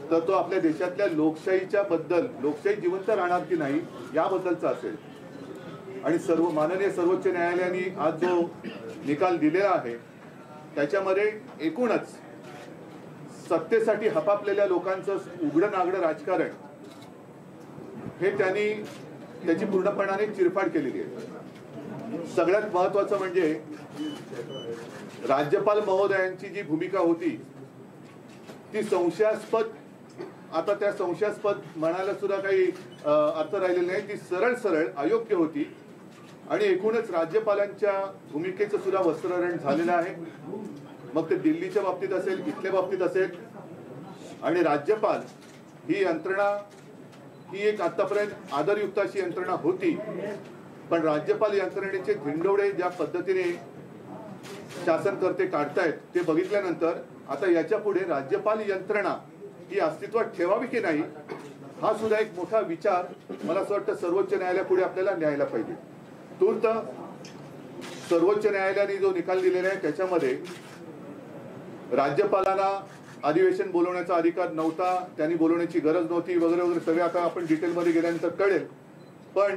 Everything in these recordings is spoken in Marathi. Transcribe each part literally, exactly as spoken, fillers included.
तर तो आपल्या देशातल्या लोकशाहीच्या बद्दल, लोकशाही जिवंत राहणार की नाही याबद्दलचा असेल। आणि सर्व माननीय सर्वोच्च न्यायालयाने आज जो निकाल दिलेला आहे त्याच्यामध्ये एकूणच सत्तेसाठी हपापलेल्या लोकांचं उघडं नागडं राजकारण हे त्यांनी त्याची पूर्णपणाने चिरफाड केलेली आहे। सगळ्यात महत्त्वाचं म्हणजे राज्यपाल महोदयांची जी भूमिका होती ती संशयास्पद, आता त्या संशयास्पद म्हणायला सुद्धा काही अर्थ राहिलेला नाही, ती सरळ सरळ अयोग्य होती। आणि एकूणच राज्यपालांच्या भूमिकेचं सुद्धा वस्त्रहरण झालेलं आहे, मग ते दिल्लीच्या बाबतीत असेल, इथल्या बाबतीत असेल। आणि राज्यपाल ही यंत्रणा ही एक आतापर्यंत आदरयुक्त अशी यंत्रणा होती, पण राज्यपाल यंत्रणेचे धिंडोडे ज्या पद्धतीने शासनकर्ते काढतायत ते बघितल्यानंतर आता याच्या पुढे राज्यपाल यंत्रणा ही अस्तित्वात ठेवावी की नाही हा सुद्धा एक मोठा विचार मला असं वाटतं सर्वोच्च न्यायालयापुढे आपल्याला न्यायला पाहिजे। तूर्त सर्वोच्च न्यायालयाने जो निकाल दिलेला आहे त्याच्यामध्ये राज्यपालांना अधिवेशन बोलवण्याचा अधिकार नव्हता, त्यांनी बोलवण्याची गरज नव्हती वगैरे वगैरे सगळे आता आपण डिटेलमध्ये गेल्यानंतर कळेल। पण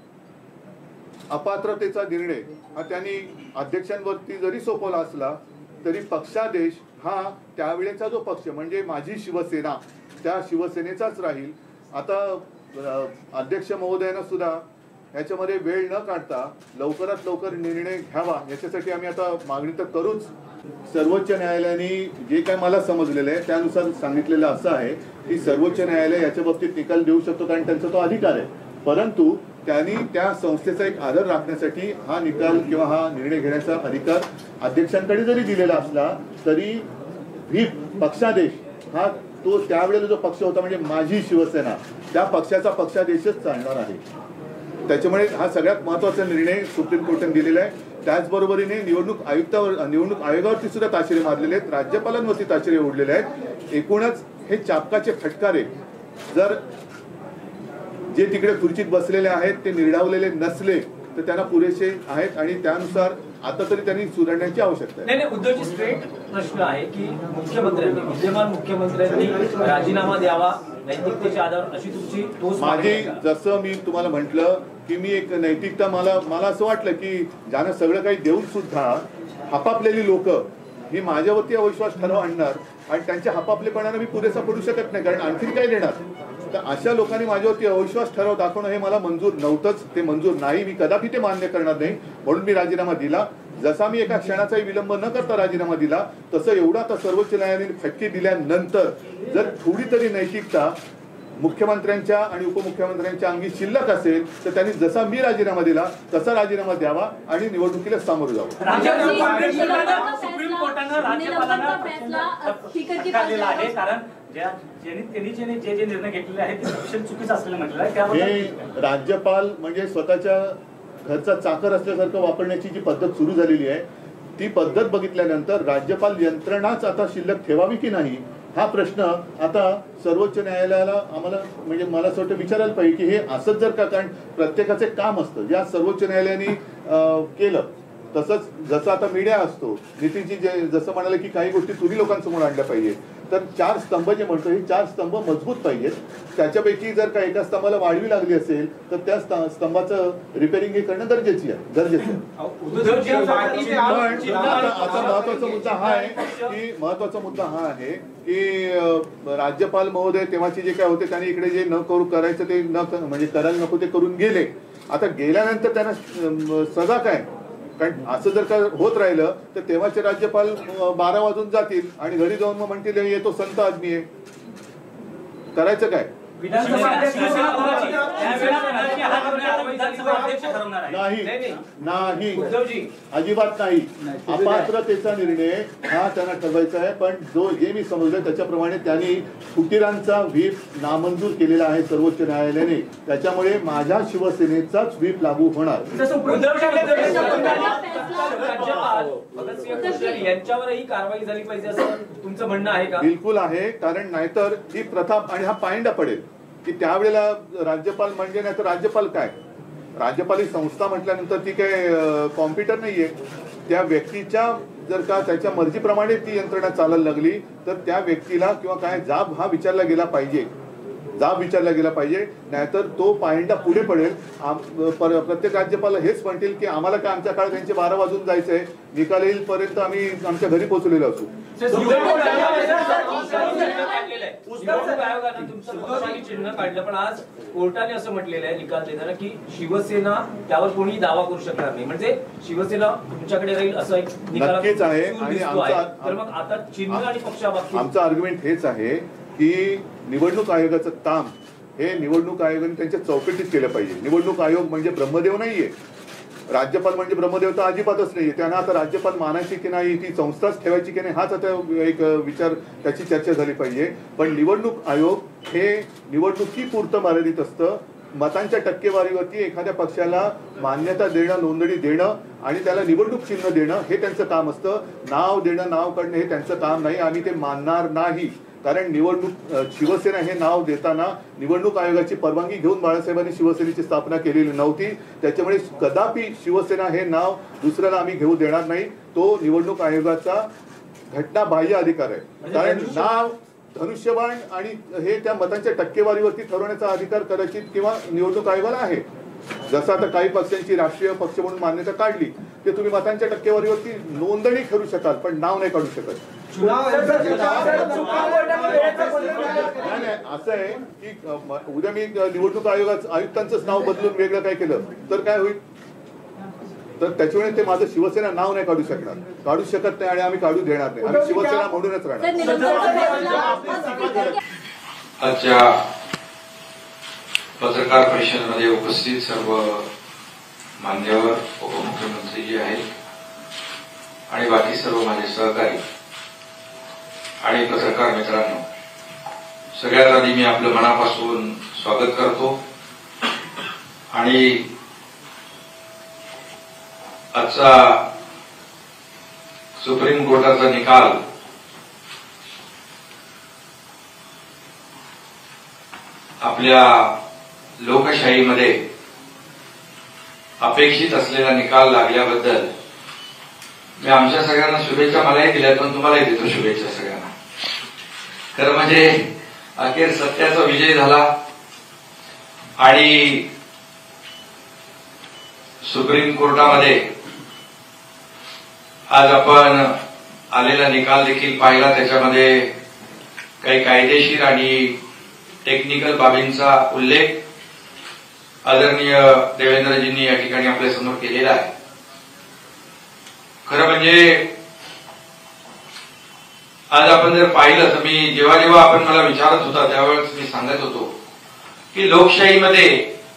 अपात्रतेचा निर्णय हा त्यांनी अध्यक्षांवरती जरी सोपवला असला तरी पक्षादेश हा त्यावेळेचा जो पक्ष म्हणजे माझी शिवसेना त्या शिवसेनेचाच राहील। आता अध्यक्ष महोदयांना सुद्धा याच्यामध्ये वेळ न काढता लवकरात लवकर निर्णय घ्यावा याच्यासाठी आम्ही आता मागणी तर करूच। सर्वोच्च न्यायालयाने जे काय मला समजलेलं आहे त्यानुसार सांगितलेलं असं आहे की सर्वोच्च न्यायालय याच्या बाबतीत निकाल देऊ शकतो कारण त्यांचा तो अधिकार आहे, परंतु त्यांनी त्या संस्थेचा एक आदर राखण्यासाठी हा निकाल किंवा हा निर्णय घेण्याचा अधिकार अध्यक्षांकडे जरी दिलेला असला तरी व्हीप पक्षादेश हा तो त्यावेळेला जो पक्ष होता म्हणजे माझी शिवसेना त्या पक्षाचा पक्षादेशच चालणार आहे। त्याच्यामुळे हा सगळ्यात महत्त्वाचा निर्णय सुप्रीम कोर्टाने दिलेला आहे। त्याचबरोबरीने निवडणूक आयुक्तावर निवडणूक आयोगावरती सुद्धा ताशेरे मारलेले आहेत, राज्यपालांवरती ताशेरे ओढलेले आहेत। एकूणच हे चापकाचे फटकारे जर जे तिकडे खुर्चीत बसलेले आहेत ते निर्डावलेले नसले तर त्यांना पुरेसे आहेत आणि त्यानुसार आता तरी त्यांनी सुधारण्याची आवश्यकता आहे। नाही नाही उद्धवजी स्ट्रेट प्रश्न आहे की मुख्यमंत्र्यांनी विद्यमान मुख्यमंत्र्यांनी राजीनामा द्यावा नैतिकतेच्या आधारावर अशी तुमची ठोस माझी जसं मी तुम्हाला म्हटलं की मी एक नैतिकता मला मला असं वाटलं की ज्यांना सगळं काही देऊन सुद्धा हपापलेली लोक ही माझ्यावरती अविश्वास ठराव आणणार आणि त्यांच्या हपापलेपणाने मी पुरेसा पडू शकत नाही कारण आणखीन काय देणार, तर अशा लोकांनी माझ्यावरती अविश्वास ठराव दाखवणं हे मला मंजूर नव्हतंच, ते मंजूर नाही, मी कदापि ते मान्य करणार नाही म्हणून मी राजीनामा दिला। जसा मी एका क्षणाचाही विलंब न करता राजीनामा दिला तसं एवढा आता सर्वोच्च न्यायालयाने फटके दिल्यानंतर जर थोडी तरी नैतिकता मुख्यमंत्र्यांच्या आणि उपमुख्यमंत्र्यांच्या अंगी शिल्लक असेल तर त्यांनी जसा मी राजीनामा दिला तसा राजीनामा द्यावा आणि निवडणुकीला सामोरं जावं। सुप्रीम कोर्टानं राज्यपालांना फटकारलेला आहे कारण त्यांनी जे जे निर्णय घेतलेले आहेत ते सक्षम चुकीचं असलेलं म्हटलं आहे। हे राज्यपाल म्हणजे स्वतःच्या घरचा चाकर असल्यासारखं वापरण्याची जी पद्धत सुरू झालेली आहे ती पद्धत बघितल्यानंतर राज्यपाल यंत्रणाच आता शिल्लक ठेवावी की नाही हा प्रश्न आता सर्वोच्च न्यायालयाला आम्हाला म्हणजे मला असं वाटतं विचारायला पाहिजे की हे असंच जर का, कारण प्रत्येकाचे काम असतं ज्या सर्वोच्च न्यायालयाने केलं तसंच जसं आता मीडिया असतो नितीनजी जे जसं म्हणाले की काही गोष्टी तुम्ही लोकांसमोर आणल्या पाहिजे तर चार स्तंभ जे म्हणतो हे चार स्तंभ मजबूत पाहिजेत, त्याच्यापैकी जर का एका स्तंभाला वाढवी लागली असेल तर त्या स्तंभाचं रिपेअरिंग हे करणं गरजेची आहे गरजेचं आहे। पण आता महत्वाचा मुद्दा हा आहे की महत्वाचा मुद्दा हा आहे की राज्यपाल महोदय तेव्हाचे जे काय होते त्यांनी इकडे जे न करू करायचं ते न म्हणजे करायला नको ते करून गेले, आता गेल्यानंतर त्यांना सजा काय, कारण असं जर का होत राहिलं तर तेव्हाचे राज्यपाल बारा वाजून जातील आणि घरी जाऊन मग म्हणतील येतो संत आदमी आहे, करायचं काय? नाही नाही अजिबात नाही, अपात्रतेचा निर्णय हा त्यांना ठरवायचा आहे, पण जो जे मी समजलं त्याच्याप्रमाणे त्यांनी फुटीरांचा व्हीप नामंजूर केलेला आहे सर्वोच्च न्यायालयाने, त्याच्यामुळे माझ्या शिवसेनेचाच व्हीप लागू होणार। यांच्यावरही कारवाई झाली पाहिजे असं तुमचं म्हणणं आहे का? बिलकुल आहे, कारण नाहीतर ही प्रथा आणि हा पायंडा पडेल की त्यावेळेला राज्यपाल म्हणजे नाही तर राज्यपाल काय, राज्यपाल ही संस्था म्हटल्यानंतर ती काय कॉम्प्युटर नाहीये, त्या व्यक्तीच्या जर का त्याच्या मर्जीप्रमाणे ती यंत्रणा चालायला लागली तर त्या व्यक्तीला किंवा काय जाब हा विचारला गेला पाहिजे, जाब विचारला गेला पाहिजे. नाहीतर तो पायंडा पुढे पडेल. प्रत्येक राज्यपाल हेच म्हणतील की आम्हाला काय आमच्या काळात त्यांचे बारा वाजून जायचंय, निकाल येईपर्यंत आम्ही आमच्या घरी पोहोचलेलो असू. चिन्ह काढलं पण आज कोर्टाने असं म्हटलेलं आहे निकाल देताना की शिवसेना त्यावर कोणी दावा करू शकणार नाही, म्हणजे शिवसेना तुमच्याकडे राहील असं एक नक्कीच आहे. आणि तर मग आता चिन्ह आणि पक्षाबाबतीत आमचं आर्ग्युमेंट हेच आहे की निवडणूक आयोगाचं काम हे निवडणूक आयोगाने त्यांच्या चौकटीत केलं पाहिजे. निवडणूक आयोग म्हणजे ब्रह्मदेव नाहीये, राज्यपाल म्हणजे ब्रह्मदेव तर अजिबातच नाहीये. त्यांना आता राज्यपाल मानायची की नाही, ती संस्थाच ठेवायची की नाही, हाच आता एक विचार त्याची चर्चा झाली पाहिजे. पण निवडणूक आयोग हे निवडणुकीपुरतं मर्यादित असतं. मतांच्या टक्केवारीवरती एखाद्या पक्षाला मान्यता देणं, नोंदणी देणं आणि त्याला निवडणूक चिन्ह देणं हे त्यांचं काम असतं. नाव देणं, नाव काढणं हे त्यांचं काम नाही. आम्ही ते मानणार नाही. कारण निवडणूक शिवसेना हे नाव देताना निवडणूक आयोगाची परवानगी घेऊन बाळासाहेबांनी शिवसेनेची स्थापना केलेली नव्हती. त्याच्यामुळे कदापि शिवसेना हे नाव दुसऱ्याला आम्ही घेऊ देणार नाही. तो निवडणूक आयोगाचा घटनाबाह्य अधिकार आहे. कारण नाव, धनुष्यबाण आणि हे त्या मतांच्या टक्केवारीवरती ठरवण्याचा अधिकार कदाचित किंवा निवडणूक आयोगाला आहे. जसं आता काही पक्षांची राष्ट्रीय पक्ष म्हणून मान्यता काढली ते तुम्ही मतांच्या टक्केवारीवरती नोंदणी करू शकाल पण नाव नाही काढू शकत. नाही असं आहे की उद्या मी निवडणूक आयोगाचं आयुक्तांचंच नाव बदलून वेगळं काय केलं तर काय होईल? तर त्याच्यामुळे ते माझं शिवसेना नाव नाही काढू शकणार, काढू शकत नाही आणि आम्ही काढू देणार नाही. आम्ही शिवसेना म्हणूनच राहणार. आजच्या पत्रकार परिषदेमध्ये उपस्थित सर्व मान्यवर, उपमुख्यमंत्री जे आहेत आणि बाकी सर्व माझे सहकारी आणि पत्रकार मित्रांनो, सगळ्यात आधी मी आपलं मनापासून स्वागत करतो. आणि आजचा सुप्रीम कोर्टाचा निकाल आपल्या लोकशाहीमध्ये अपेक्षित असलेला निकाल लागल्याबद्दल मी आमच्या सगळ्यांना शुभेच्छा मलाही दिल्यात, पण तुम्हालाही देतो शुभेच्छा सगळ्यांना. खरं म्हणजे अखेर सत्याचा विजय झाला आणि सुप्रीम कोर्टामध्ये आज आपण आलेला निकाल देखील पाहिला. त्याच्यामध्ये काही कायदेशीर आणि टेक्निकल बाबींचा उल्लेख आदरणीय देवेंद्रजींनी या ठिकाणी आपल्या समोर केलेला आहे. खरं म्हणजे आज आपण जर पाहिलं तर मी जेव्हा जेव्हा आपण मला विचारत होता त्यावेळेस मी सांगत होतो की लोकशाहीमध्ये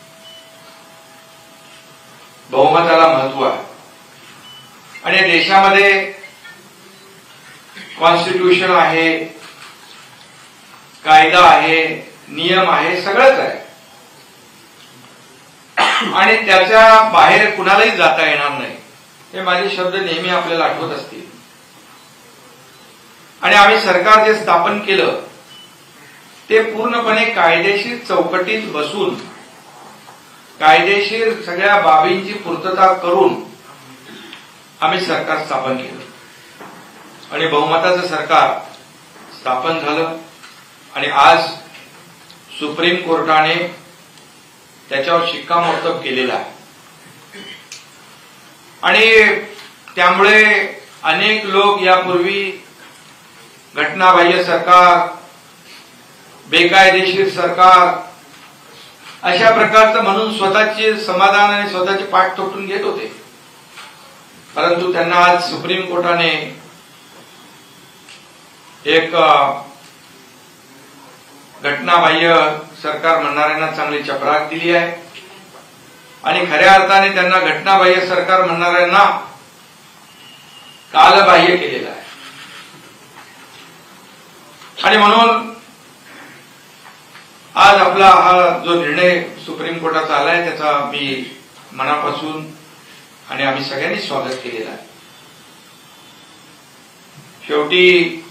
बहुमताला महत्व आहे आणि या देशामध्ये कॉन्स्टिट्यूशन आहे, कायदा आहे, नियम आहे, सगळंच आहे आणि त्याच्या बाहेर कुणालाही जाता येणार नाही. हे माझे शब्द नेहमी आपल्याला आठवत असतील. आणि आम्ही सरकार जे स्थापन केलं ते पूर्णपणे कायदेशीर चौकटीत बसून कायदेशीर सगळ्या बाबींची पूर्तता करून आम्ही सरकार स्थापन केलं आणि बहुमताचं सरकार स्थापन झालं. आणि आज सुप्रीम कोर्टाने त्याच्यावर शिक्कामोर्तब केलेला आहे आणि त्यामुळे अनेक लोक यापूर्वी घटनाबाह्य सरकार, बेकायदेशीर सरकार अशा प्रकारचं म्हणून स्वतःचे समाधान आणि स्वतःचे पाठ तोटून घेत होते. परंतु त्यांना आज सुप्रीम कोर्टाने एक घटनाबाह्य सरकार म्हणणाऱ्यांना चांगली चपराक दिली आहे आणि खऱ्या अर्थाने त्यांना घटनाबाह्य सरकार म्हणणाऱ्यांना कालबाह्य केलेलं आहे. आणि म्हणून आज आपला हा जो निर्णय सुप्रीम कोर्टाचा आलाय त्याचा मी मनापासून आणि आम्ही सगळ्यांनी स्वागत केलेलं आहे. शेवटी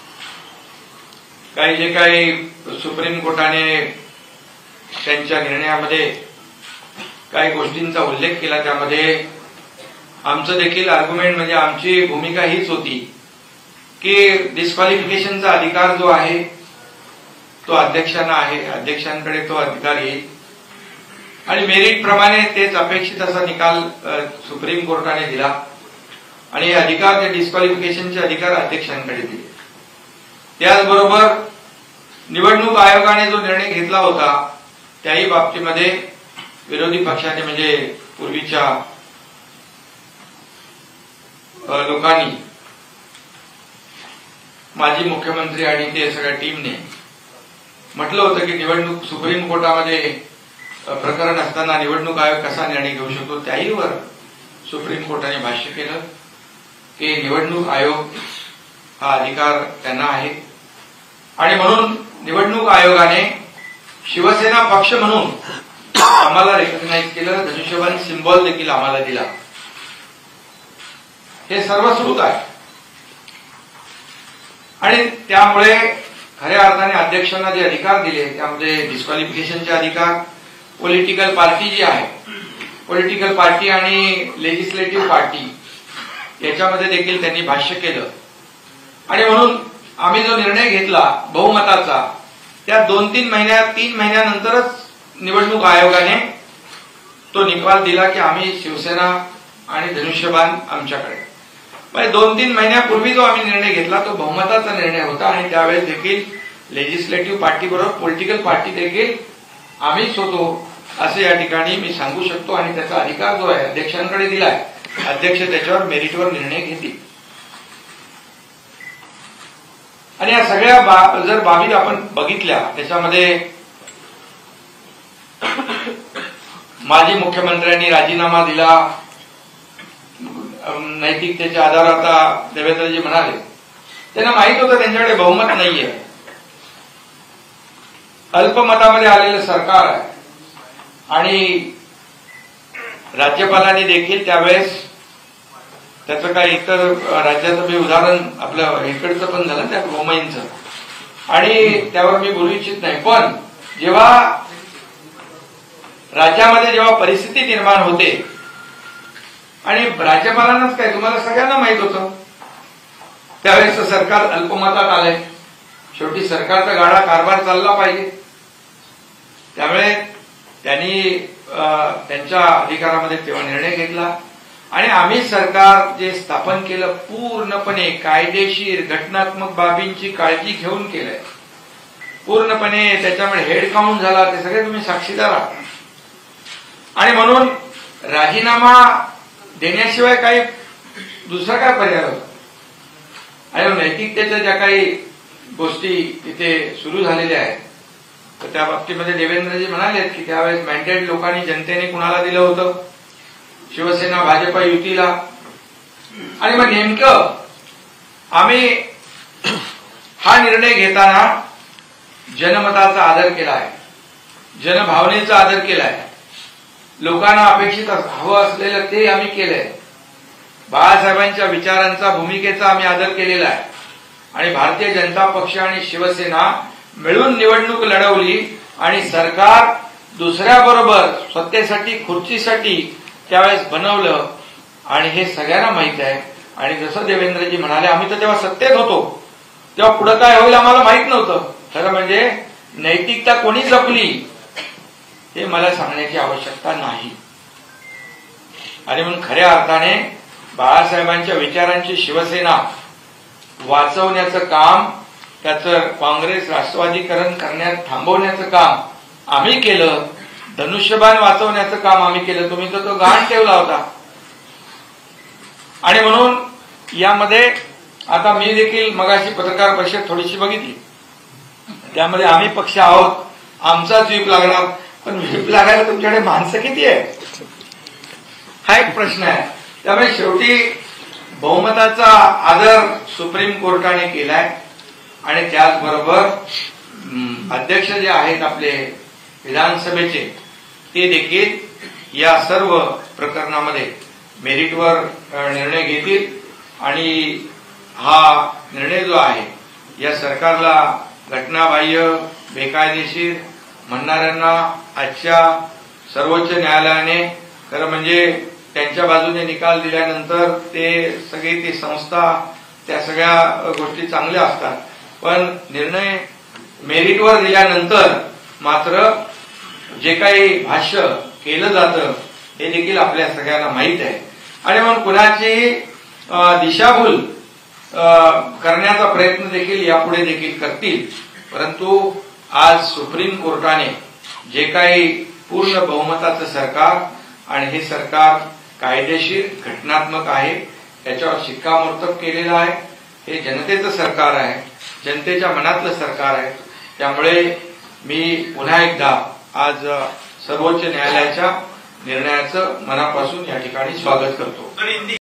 काही जे काही सुप्रीम कोर्टाने त्यांच्या निर्णयामध्ये काही गोष्टींचा उल्लेख केला त्यामध्ये आमचं देखील आर्ग्युमेंट म्हणजे आमची भूमिका हीच होती की डिस्क्वालिफिकेशनचा अधिकार जो आहे तो अध्यक्षांना आहे, अध्यक्षांकडे तो अधिकार येईल आणि मेरिट प्रमाणे तेच अपेक्षित असा निकाल सुप्रीम कोर्टाने दिला आणि हे अधिकार ते डिस्क्वालिफिकेशनचे अधिकार अध्यक्षांकडे दिले. त्याचबरोबर निवडणूक आयोगाने जो निर्णय घेतला होता त्याही बाबतीमध्ये विरोधी पक्षाने म्हणजे पूर्वीच्या लोकांनी, माजी मुख्यमंत्री आणि ते सगळ्या टीमने म्हटलं होतं की निवडणूक सुप्रीम कोर्टामध्ये प्रकरण असताना निवडणूक आयोग कसा निर्णय घेऊ शकतो, त्याहीवर सुप्रीम कोर्टाने भाष्य केलं की निवडणूक आयोग हा अधिकार त्यांना आहे आणि म्हणून निवडणूक आयोगाने शिवसेना पक्ष म्हणून आम्हाला रेकग्नाइज केलं, धनुष्यबाण सिम्बॉल देखील आम्हाला दिला. हे सर्व सुरूच आहे आणि त्यामुळे खऱ्या अर्थाने अध्यक्षांना जे अधिकार दिले त्यामध्ये डिस्क्वालिफिकेशनचे अधिकार, पॉलिटिकल पार्टी जी आहे, पॉलिटिकल पार्टी आणि लेजिस्लेटिव्ह पार्टी याच्यामध्ये देखील त्यांनी भाष्य केलं आणि म्हणून आम्ही जो निर्णय घेतला बहुमताचा त्या दोन तीन महिन्यात तीन महिन्यानंतरच निवडणूक आयोगाने तो निकाल दिला की आम्ही शिवसेना आणि धनुष्यबाण आमच्याकडे. म्हणजे दोन तीन महिन्यापूर्वी जो आम्ही निर्णय घेतला तो बहुमताचा निर्णय होता आणि त्यावेळेस देखील लेजिस्लेटिव्ह पार्टी बरोबर पॉलिटिकल पार्टी देखील आम्हीच होतो असं या ठिकाणी मी सांगू शकतो आणि त्याचा अधिकार जो आहे अध्यक्षांकडे दिलाय. अध्यक्ष त्याच्यावर मेरिटवर निर्णय घेतील आणि या सगळ्या बा, जर बाबी आपण बघितल्या त्याच्यामध्ये माजी मुख्यमंत्र्यांनी राजीनामा दिला, नैतिकतेच्या आधारावर आता देवेंद्रजी म्हणाले त्यांना माहित होतं त्यांच्याकडे बहुमत नाहीये, अल्पमतामध्ये आलेलं सरकार आहे आणि राज्यपालांनी देखील त्यावेळेस त्याचं काही इतर राज्याचं मी उदाहरण आपलं इकडचं पण झालं त्या रोमाईंचं आणि त्यावर मी बोलू इच्छित नाही, पण जेव्हा राज्यामध्ये जेव्हा परिस्थिती निर्माण होते आणि राज्यपालांनाच काय तुम्हाला सगळ्यांना माहित होतं त्यावेळेस सरकार अल्पमतात आलंय, शेवटी सरकारचा गाडा कारभार चालला पाहिजे, त्यामुळे त्यांनी त्यांच्या अधिकारामध्ये तेव्हा निर्णय घेतला आणि आम्ही सरकार जे स्थापन केलं पूर्णपणे कायदेशीर घटनात्मक बाबींची काळजी घेऊन केलंय, पूर्णपणे त्याच्यामुळे हेड काउंट झाला, ते सगळे तुम्ही साक्षीदार आहात आणि म्हणून राजीनामा देण्याशिवाय काही दुसरा काय पर्याय होता आणि नैतिकतेच्या ज्या काही गोष्टी तिथे सुरू झालेल्या आहेत तर त्या बाबतीमध्ये देवेंद्रजी म्हणालेत की त्यावेळेस मॅन्डेट लोकांनी जनतेने कुणाला दिलं होतं, शिवसेना भाजपा युतीला आणि मग नेमकं आम्ही हा निर्णय घेताना जनमताचा आदर केला आहे, जनभावनेचा आदर केला आहे, लोकांना अपेक्षित हवं असलेलं ते आम्ही केलंय, बाळासाहेबांच्या विचारांचा भूमिकेचा आम्ही आदर केलेला आहे आणि भारतीय जनता पक्ष आणि शिवसेना मिळून निवडणूक लढवली आणि सरकार दुसऱ्याबरोबर सत्तेसाठी खुर्चीसाठी त्यावेळेस बनवलं आणि हे सगळ्यांना माहित आहे आणि जसं देवेंद्रजी म्हणाले आम्ही तर तेव्हा सत्तेत होतो तेव्हा पुढे काय होईल आम्हाला माहित नव्हतं. खरं म्हणजे नैतिकता कोणी जपली हे मला सांगण्याची आवश्यकता नाही आणि म्हणून खऱ्या अर्थाने बाळासाहेबांच्या विचारांची शिवसेना वाचवण्याचं काम, त्याचं काँग्रेस राष्ट्रवादीकरण करण्यात थांबवण्याचं काम आम्ही केलं, धनुष्यबाण वाचवण्याचं काम आम्ही केलं. तुम्ही तर तो गाण ठेवला होता आणि म्हणून यामध्ये आता मी देखील मगाशी पत्रकार परिषद थोडीशी बघितली, त्यामध्ये आम्ही पक्ष आहोत, आमचाच व्हीप लागणार, पण व्हीप लागायला तुमच्याकडे माणसं किती आहे हा एक प्रश्न आहे. त्यामुळे शेवटी बहुमताचा आदर सुप्रीम कोर्टाने केलाय आणि त्याचबरोबर अध्यक्ष जे आहेत आपले विधानसभेचे ते देखील या सर्व प्रकरणामध्ये मेरिटवर निर्णय घेतील आणि हा निर्णय जो आहे या सरकारला घटनाबाह्य बेकायदेशीर म्हणणाऱ्यांना आजच्या सर्वोच्च न्यायालयाने खरं म्हणजे त्यांच्या बाजूने निकाल दिल्यानंतर ते सगळी ती संस्था त्या सगळ्या गोष्टी चांगल्या असतात, पण निर्णय मेरिटवर दिल्यानंतर मात्र जे काही भाष्य केलं जातं हे देखील आपल्या सगळ्यांना माहीत आहे. आणि मग कुणाची दिशाभूल करण्याचा प्रयत्न देखील यापुढे देखील करतील. परंतु आज सुप्रीम कोर्टाने जे काही पूर्ण बहुमताचं सरकार आणि हे सरकार कायदेशीर घटनात्मक आहे याच्यावर शिक्कामोर्तब केलेलं आहे. हे जनतेचं सरकार आहे, जनतेच्या मनातलं सरकार आहे. त्यामुळे मी पुन्हा एकदा आज सर्वोच्च न्यायालयाच्या निर्णयाचं मनापासून या ठिकाणी स्वागत करतो.